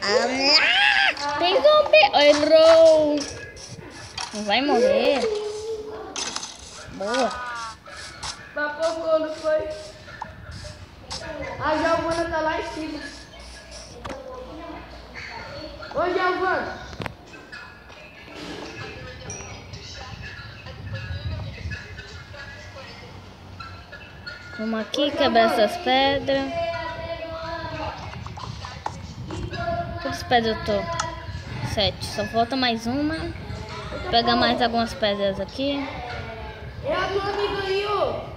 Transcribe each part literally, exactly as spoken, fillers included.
Tem zumbi. Errou. Não vai morrer. Boa. Papocou, não foi? A Giovana tá lá em cima. Ô, Giovana. Vamos aqui quebrar essas pedras. Quantas pedras eu tô? Sete. Só falta mais uma. Vou pegar mais algumas pedras aqui. É a tua amiga aí, ô.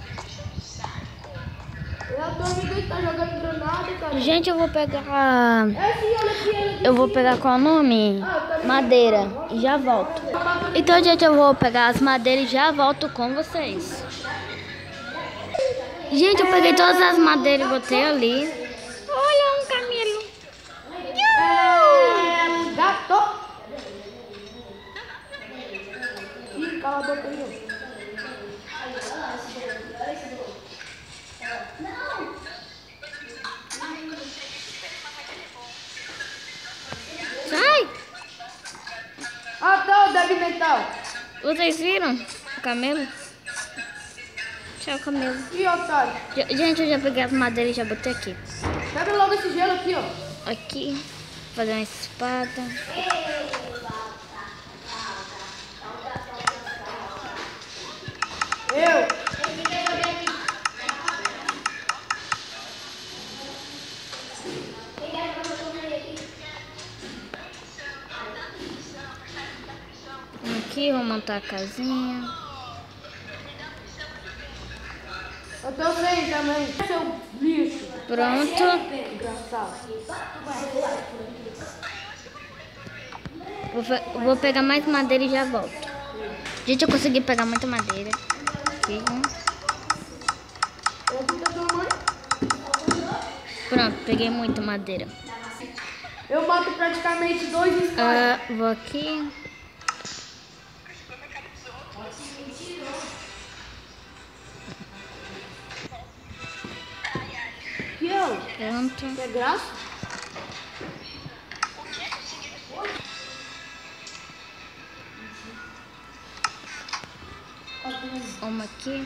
É a tua amiga que tá jogando granada, cara. Gente, eu vou pegar... É sim, olha aqui, olha aqui. Eu vou pegar qual o nome? Madeira. E já volto. Então, gente, eu vou pegar as madeiras e já volto com vocês. Gente, eu peguei todas as madeiras e botei ali. Olha um camelo. É... Gato. Ih, cala a boca aí, ó. Sai! Ah, tá, o débil mental. Vocês viram o camelo? Tchau, camelo. Ih, otário. Gente, eu já peguei as madeiras e já botei aqui. Pega logo esse gelo aqui, ó. Aqui. Fazer uma espada. Eu. Aqui, vou montar a casinha. Eu tô sem também. Seu lixo. Pronto. Engraçado. Vou, vou pegar mais madeira e já volto. Gente, eu consegui pegar muita madeira. Aqui. É aqui da tua mãe? Pronto, peguei muita madeira. Eu mato praticamente dois squads. Ah, vou aqui. Aqui, ó. Pronto. Quer graça? Uma aqui.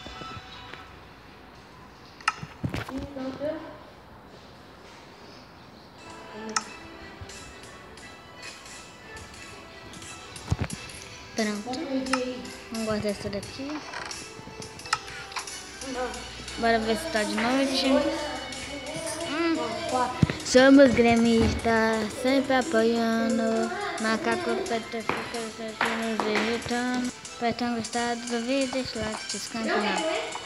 Pronto. Vamos guardar essa daqui. Bora ver se tá de noite. Hum. Somos gremistas, sempre apoiando. Macaco preta fica nos vegetando. Pra tão gostado do vídeo, deixa o like, se inscreve no canal.